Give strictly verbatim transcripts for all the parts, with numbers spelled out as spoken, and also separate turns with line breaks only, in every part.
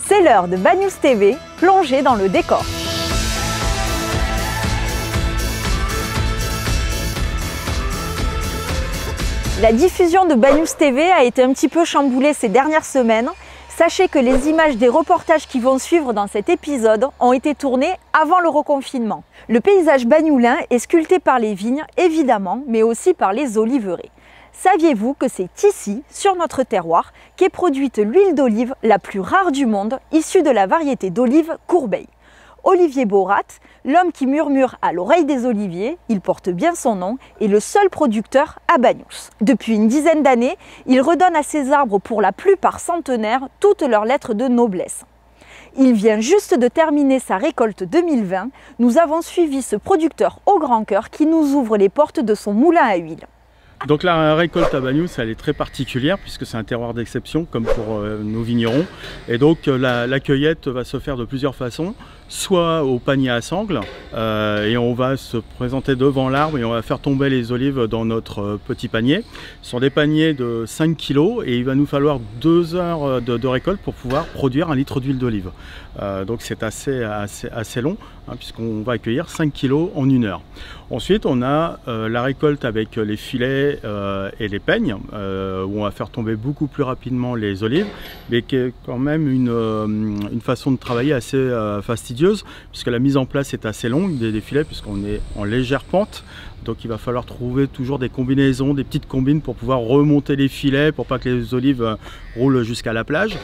C'est l'heure de Bad News T V, plongée dans le décor. La diffusion de Bad News T V a été un petit peu chamboulée ces dernières semaines. Sachez que les images des reportages qui vont suivre dans cet épisode ont été tournées avant le reconfinement. Le paysage bagnoulin est sculpté par les vignes, évidemment, mais aussi par les oliveraies. Saviez-vous que c'est ici, sur notre terroir, qu'est produite l'huile d'olive la plus rare du monde, issue de la variété d'olive Courbeil? Olivier Borat, l'homme qui murmure à l'oreille des oliviers, il porte bien son nom, est le seul producteur à Bad News. Depuis une dizaine d'années, il redonne à ses arbres, pour la plupart centenaires, toutes leurs lettres de noblesse. Il vient juste de terminer sa récolte deux mille vingt. Nous avons suivi ce producteur au grand cœur qui nous ouvre les portes de son moulin à huile.
Donc la récolte à Bad News, elle est très particulière puisque c'est un terroir d'exception comme pour euh, nos vignerons. Et donc euh, la, la cueillette va se faire de plusieurs façons. Soit au panier à sangle euh, et on va se présenter devant l'arbre et on va faire tomber les olives dans notre euh, petit panier. Ce sont des paniers de cinq kilos et il va nous falloir deux heures de, de récolte pour pouvoir produire un litre d'huile d'olive. Euh, donc c'est assez, assez, assez long hein, puisqu'on va accueillir cinq kilos en une heure. Ensuite on a euh, la récolte avec les filets euh, et les peignes euh, où on va faire tomber beaucoup plus rapidement les olives, mais qui est quand même une, euh, une façon de travailler assez euh, fastidieuse puisque la mise en place est assez longue des, des filets puisqu'on est en légère pente. Donc il va falloir trouver toujours des combinaisons, des petites combines pour pouvoir remonter les filets pour pas que les olives roulent jusqu'à la plage.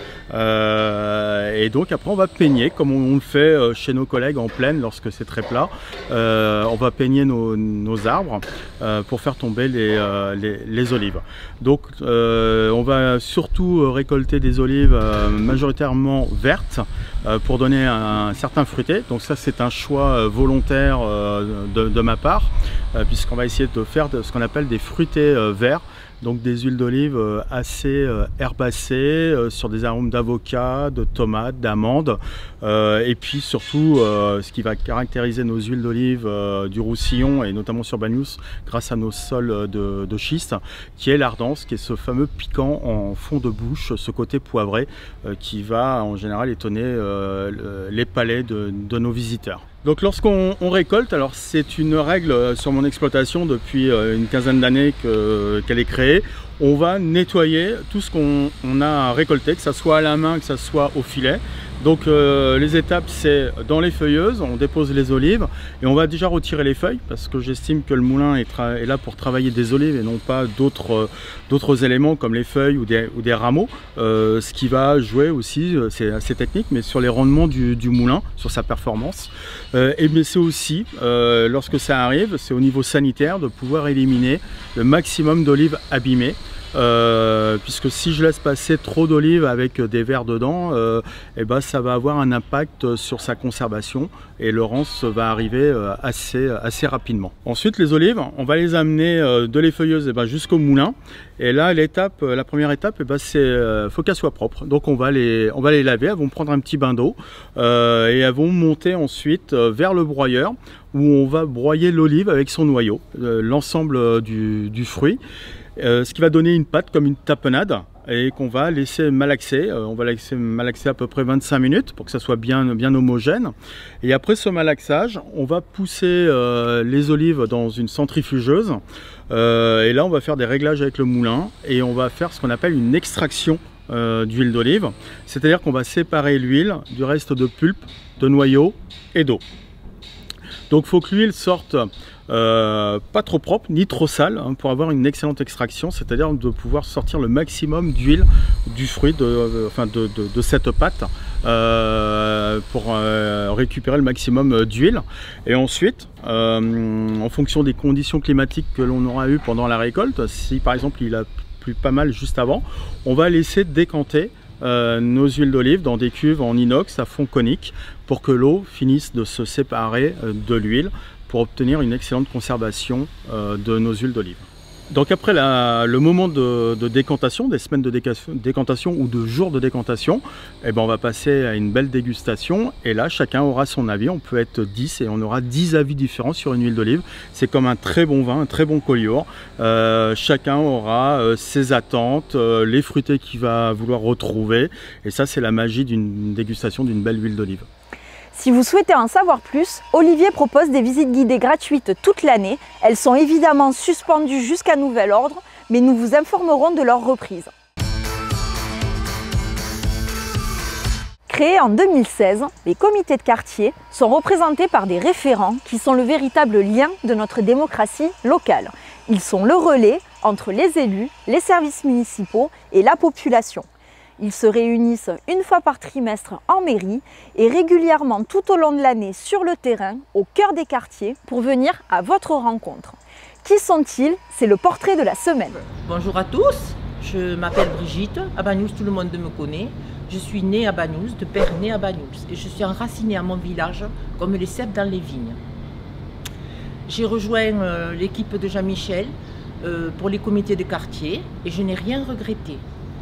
Euh, et donc après on va peigner comme on, on le fait chez nos collègues en plaine lorsque c'est très plat. Euh, on va peigner nos, nos arbres euh, pour faire tomber les, euh, les, les olives. Donc euh, on va surtout récolter des olives euh, majoritairement vertes euh, pour donner un, un certain fruité. Donc ça c'est un choix volontaire euh, de, de ma part. Euh, puisqu'on va essayer de faire de, ce qu'on appelle des fruités euh, verts, donc des huiles d'olive euh, assez euh, herbacées, euh, sur des arômes d'avocat, de tomates, d'amandes, euh, et puis surtout euh, ce qui va caractériser nos huiles d'olive euh, du Roussillon, et notamment sur Bad News, grâce à nos sols de, de schiste, qui est l'ardence, qui est ce fameux piquant en fond de bouche, ce côté poivré, euh, qui va en général étonner euh, les palais de, de nos visiteurs. Donc lorsqu'on récolte, alors c'est une règle sur mon exploitation depuis une quinzaine d'années que, qu'elle est créée, on va nettoyer tout ce qu'on a récolté, que ce soit à la main, que ce soit au filet. Donc euh, les étapes, c'est dans les feuilleuses, on dépose les olives et on va déjà retirer les feuilles parce que j'estime que le moulin est, est là pour travailler des olives et non pas d'autres euh, d'autres éléments comme les feuilles ou des, ou des rameaux. Euh, ce qui va jouer aussi, c'est assez technique, mais sur les rendements du, du moulin, sur sa performance. Euh, et mais c'est aussi, euh, lorsque ça arrive, c'est au niveau sanitaire de pouvoir éliminer le maximum d'olives abîmées. Euh, puisque si je laisse passer trop d'olives avec des vers dedans, euh, et ben ça va avoir un impact sur sa conservation et le rance va arriver assez, assez rapidement. Ensuite les olives, on va les amener de les feuilleuses et ben jusqu'au moulin. Et là l'étape, la première étape, et ben c'est euh, faut qu'elles soient propres. Donc on va les, on va les laver, elles vont prendre un petit bain d'eau euh, et elles vont monter ensuite vers le broyeur où on va broyer l'olive avec son noyau, euh, l'ensemble du, du fruit. Euh, ce qui va donner une pâte comme une tapenade et qu'on va laisser malaxer. Euh, on va laisser malaxer à peu près vingt-cinq minutes pour que ça soit bien, bien homogène. Et après ce malaxage, on va pousser euh, les olives dans une centrifugeuse. Euh, et là, on va faire des réglages avec le moulin et on va faire ce qu'on appelle une extraction euh, d'huile d'olive. C'est-à-dire qu'on va séparer l'huile du reste de pulpe, de noyau et d'eau. Donc il faut que l'huile sorte euh, pas trop propre ni trop sale hein, pour avoir une excellente extraction, c'est-à-dire de pouvoir sortir le maximum d'huile du fruit, de, euh, enfin de, de, de cette pâte euh, pour euh, récupérer le maximum d'huile. Et ensuite, euh, en fonction des conditions climatiques que l'on aura eues pendant la récolte, si par exemple il a plu pas mal juste avant, on va laisser décanter Euh, nos huiles d'olive dans des cuves en inox à fond conique pour que l'eau finisse de se séparer euh, de l'huile pour obtenir une excellente conservation euh, de nos huiles d'olive. Donc après la, le moment de, de décantation, des semaines de décantation ou de jours de décantation, eh ben on va passer à une belle dégustation et là chacun aura son avis, on peut être dix et on aura dix avis différents sur une huile d'olive. C'est comme un très bon vin, un très bon collioure. Euh, chacun aura euh, ses attentes, euh, les fruités qu'il va vouloir retrouver et ça c'est la magie d'une dégustation d'une belle huile d'olive.
Si vous souhaitez en savoir plus, Olivier propose des visites guidées gratuites toute l'année. Elles sont évidemment suspendues jusqu'à nouvel ordre, mais nous vous informerons de leur reprise. Créés en deux mille seize, les comités de quartier sont représentés par des référents qui sont le véritable lien de notre démocratie locale. Ils sont le relais entre les élus, les services municipaux et la population. Ils se réunissent une fois par trimestre en mairie et régulièrement tout au long de l'année sur le terrain, au cœur des quartiers, pour venir à votre rencontre. Qui sont-ils? C'est le portrait de la semaine.
Bonjour à tous, je m'appelle Brigitte, à Banyuls tout le monde me connaît. Je suis née à Banyuls, de père né à Banyuls et je suis enracinée à mon village comme les cèpes dans les vignes. J'ai rejoint euh, l'équipe de Jean-Michel euh, pour les comités de quartier et je n'ai rien regretté.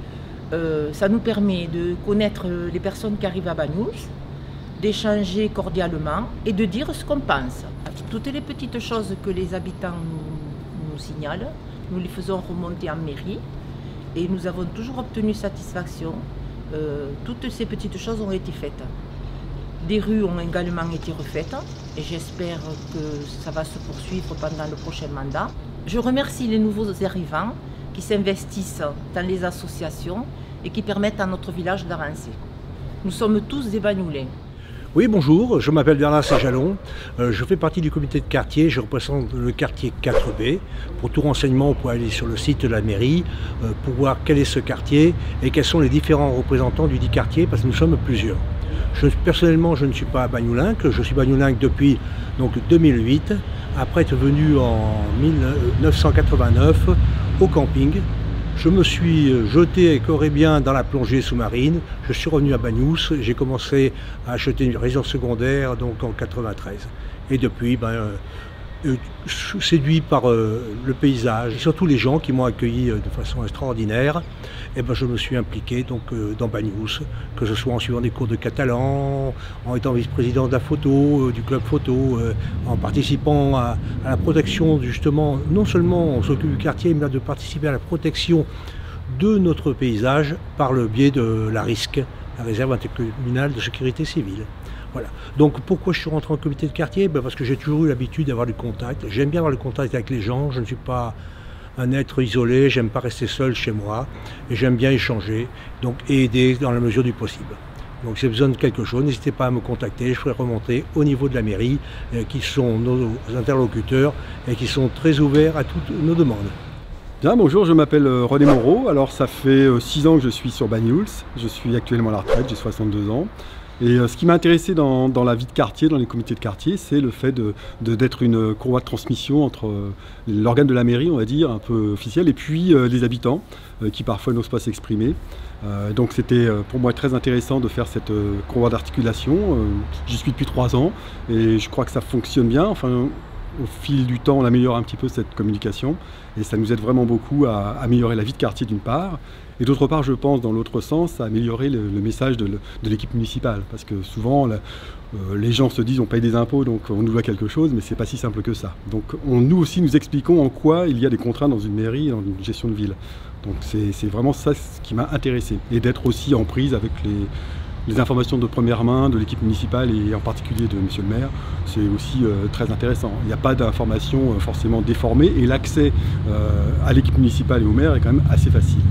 Euh, ça nous permet de connaître les personnes qui arrivent à Banyuls, d'échanger cordialement et de dire ce qu'on pense. Toutes les petites choses que les habitants nous, nous signalent, nous les faisons remonter en mairie et nous avons toujours obtenu satisfaction. Euh, toutes ces petites choses ont été faites. Des rues ont également été refaites et j'espère que ça va se poursuivre pendant le prochain mandat. Je remercie les nouveaux arrivants qui s'investissent dans les associations et qui permettent à notre village d'avancer. Nous sommes tous des Banyulais.
Oui, bonjour, je m'appelle Bernard Séjalon, euh, je fais partie du comité de quartier, je représente le quartier quatre B. Pour tout renseignement, vous pouvez aller sur le site de la mairie euh, pour voir quel est ce quartier et quels sont les différents représentants du dit quartier, parce que nous sommes plusieurs. Je, personnellement, je ne suis pas bagnoulinque, je suis bagnoulinque depuis donc, deux mille huit, après être venu en mille neuf cent quatre-vingt-neuf au camping. Je me suis jeté corps et bien dans la plongée sous-marine, je suis revenu à Banyuls, j'ai commencé à acheter une résidence secondaire donc en quatre-vingt-treize. Et depuis, ben, euh, séduit par euh, le paysage, et surtout les gens qui m'ont accueilli de façon extraordinaire, et ben, je me suis impliqué donc, euh, dans Banyuls, que ce soit en suivant des cours de catalan, en étant vice-président de la photo, euh, du club photo, euh, en participant à, à la protection justement, non seulement on s'occupe du quartier, mais de participer à la protection de notre paysage par le biais de la RISC, la réserve intercommunale de sécurité civile. Voilà. Donc pourquoi je suis rentré en comité de quartier? Ben parce que j'ai toujours eu l'habitude d'avoir du contact. J'aime bien avoir le contact avec les gens, je ne suis pas un être isolé, j'aime pas rester seul chez moi, et j'aime bien échanger, donc et aider dans la mesure du possible. Donc si vous avez besoin de quelque chose, n'hésitez pas à me contacter, je ferai remonter au niveau de la mairie, euh, qui sont nos interlocuteurs et qui sont très ouverts à toutes nos demandes.
Bien, bonjour, je m'appelle René Moreau, alors ça fait six ans que je suis sur Banyuls, je suis actuellement à la retraite, j'ai soixante-deux ans. Et ce qui m'a intéressé dans, dans la vie de quartier, dans les comités de quartier, c'est le fait de, de, d'être une courroie de transmission entre l'organe de la mairie, on va dire, un peu officiel, et puis euh, les habitants, euh, qui parfois n'osent pas s'exprimer. Euh, donc c'était pour moi très intéressant de faire cette euh, courroie d'articulation. Euh, J'y suis depuis trois ans, et je crois que ça fonctionne bien. Enfin, au fil du temps, on améliore un petit peu cette communication, et ça nous aide vraiment beaucoup à améliorer la vie de quartier d'une part, et d'autre part, je pense, dans l'autre sens, à améliorer le, le message de, de l'équipe municipale. Parce que souvent, la, euh, les gens se disent on paye des impôts, donc on nous doit quelque chose, mais c'est pas si simple que ça. Donc on, nous aussi, nous expliquons en quoi il y a des contraintes dans une mairie, dans une gestion de ville. Donc c'est vraiment ça ce qui m'a intéressé. Et d'être aussi en prise avec les, les informations de première main de l'équipe municipale, et en particulier de monsieur le maire, c'est aussi euh, très intéressant. Il n'y a pas d'informations euh, forcément déformées, et l'accès euh, à l'équipe municipale et au maire est quand même assez facile.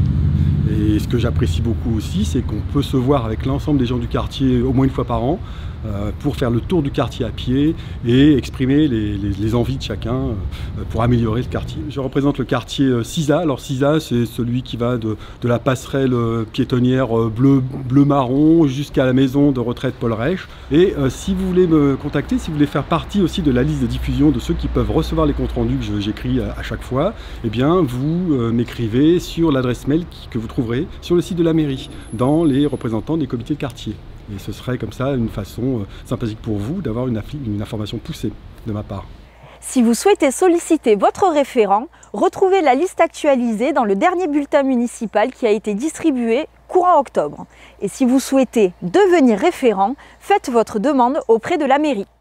Et ce que j'apprécie beaucoup aussi, c'est qu'on peut se voir avec l'ensemble des gens du quartier au moins une fois par an euh, pour faire le tour du quartier à pied et exprimer les, les, les envies de chacun euh, pour améliorer le quartier. Je représente le quartier euh, Cisa. Alors Cisa, c'est celui qui va de, de la passerelle euh, piétonnière euh, bleu, bleu-marron jusqu'à la maison de retraite Paul Reich. Et euh, si vous voulez me contacter, si vous voulez faire partie aussi de la liste de diffusion de ceux qui peuvent recevoir les comptes rendus que j'écris à, à chaque fois, eh bien vous euh, m'écrivez sur l'adresse mail qui, que vous trouverez sur le site de la mairie, dans les représentants des comités de quartier. Et ce serait comme ça une façon euh, sympathique pour vous d'avoir une, une information poussée de ma part.
Si vous souhaitez solliciter votre référent, retrouvez la liste actualisée dans le dernier bulletin municipal qui a été distribué courant octobre. Et si vous souhaitez devenir référent, faites votre demande auprès de la mairie.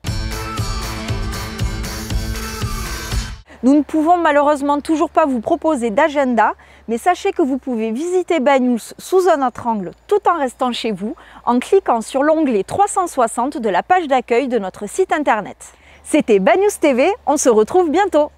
Nous ne pouvons malheureusement toujours pas vous proposer d'agenda, mais sachez que vous pouvez visiter Banyuls sous un autre angle tout en restant chez vous en cliquant sur l'onglet trois cent soixante de la page d'accueil de notre site internet. C'était Banyuls T V, on se retrouve bientôt.